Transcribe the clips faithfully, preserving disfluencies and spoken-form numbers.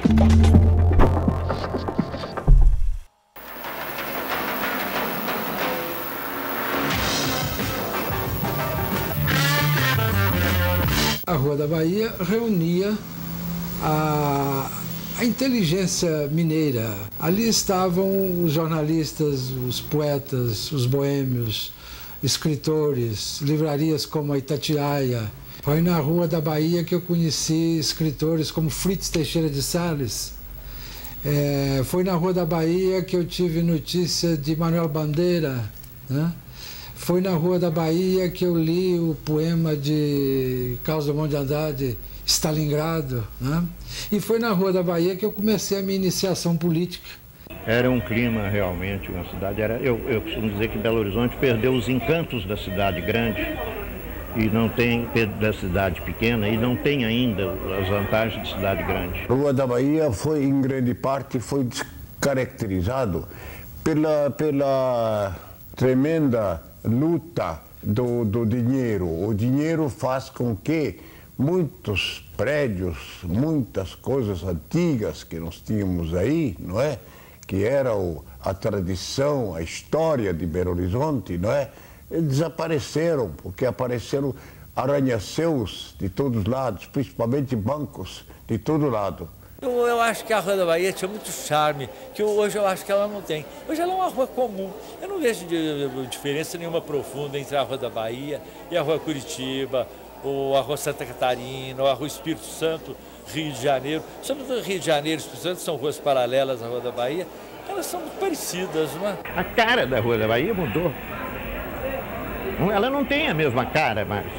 A Rua da Bahia reunia a, a inteligência mineira. Ali estavam os jornalistas, os poetas, os boêmios, escritores, livrarias como a Itatiaia. Foi na Rua da Bahia que eu conheci escritores como Fritz Teixeira de Sales. É, foi na Rua da Bahia que eu tive notícia de Manuel Bandeira, né? Foi na Rua da Bahia que eu li o poema de Carlos Drummond de Andrade, Stalingrado, né? E foi na Rua da Bahia que eu comecei a minha iniciação política. Era um clima realmente, uma cidade... Era, eu, eu costumo dizer que Belo Horizonte perdeu os encantos da cidade grande e não tem, da cidade pequena, e não tem ainda as vantagens de cidade grande. A Rua da Bahia foi, em grande parte, foi descaracterizado pela, pela tremenda luta do, do dinheiro. O dinheiro faz com que muitos prédios, muitas coisas antigas que nós tínhamos aí, não é? Que era o, a tradição, a história de Belo Horizonte, não é? Desapareceram, porque apareceram arranha-céus de todos os lados, principalmente bancos de todo lado. Eu, eu acho que a Rua da Bahia tinha muito charme, que hoje eu acho que ela não tem. Hoje ela é uma rua comum. Eu não vejo de, de, diferença nenhuma profunda entre a Rua da Bahia e a Rua Curitiba, ou a Rua Santa Catarina, ou a Rua Espírito Santo, Rio de Janeiro. Sobretudo Rio de Janeiro e Espírito Santo são ruas paralelas à Rua da Bahia. Elas são muito parecidas, não é? A cara da Rua da Bahia mudou. Ela não tem a mesma cara mais.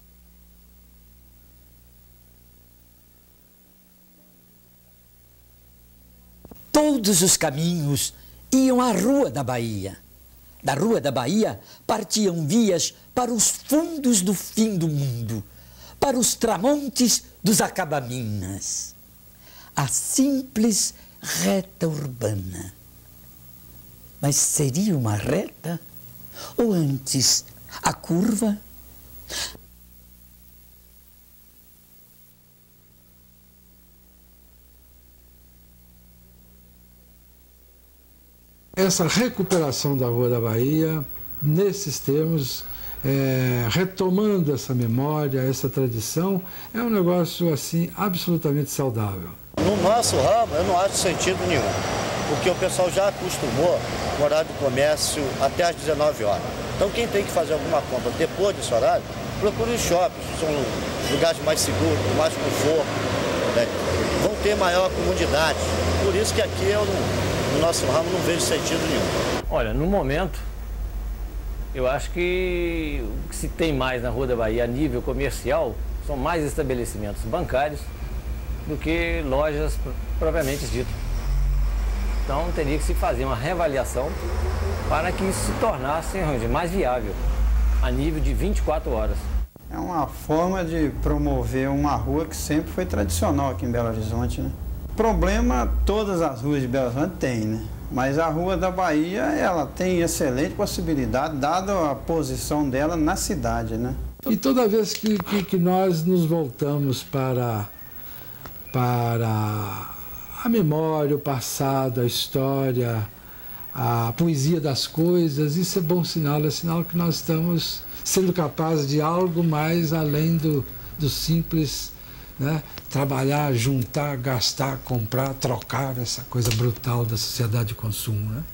Todos os caminhos iam à Rua da Bahia. Da Rua da Bahia partiam vias para os fundos do fim do mundo, para os tramontes dos acabaminas. A simples reta urbana. Mas seria uma reta? Ou antes, a curva? Essa recuperação da Rua da Bahia, nesses termos, é, retomando essa memória, essa tradição, é um negócio assim absolutamente saudável. No nosso ramo, eu não acho sentido nenhum, porque o pessoal já acostumou o horário do comércio até às dezenove horas. Então quem tem que fazer alguma compra depois desse horário, procura os shoppings, são lugares mais seguros, com mais conforto, né? Vão ter maior comunidade. Por isso que aqui eu não... No nosso ramo não vejo sentido nenhum. Olha, no momento, eu acho que o que se tem mais na Rua da Bahia a nível comercial são mais estabelecimentos bancários do que lojas propriamente dito. Então teria que se fazer uma reavaliação para que isso se tornasse mais viável a nível de vinte e quatro horas. É uma forma de promover uma rua que sempre foi tradicional aqui em Belo Horizonte, né? Problema todas as ruas de Belo Horizonte tem, né? Mas a Rua da Bahia, ela tem excelente possibilidade, dada a posição dela na cidade, né? E toda vez que, que, que nós nos voltamos para, para a memória, o passado, a história, a poesia das coisas, isso é bom sinal, é sinal que nós estamos sendo capazes de algo mais além do, do simples, né? Trabalhar, juntar, gastar, comprar, trocar, essa coisa brutal da sociedade de consumo, né?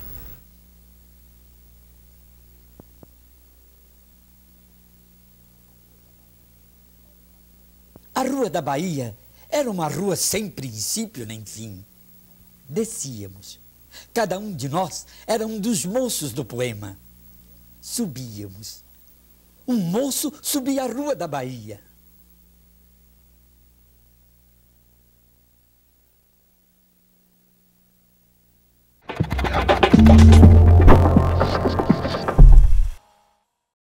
A Rua da Bahia era uma rua sem princípio nem fim. Descíamos. Cada um de nós era um dos moços do poema. Subíamos. Um moço subia a Rua da Bahia.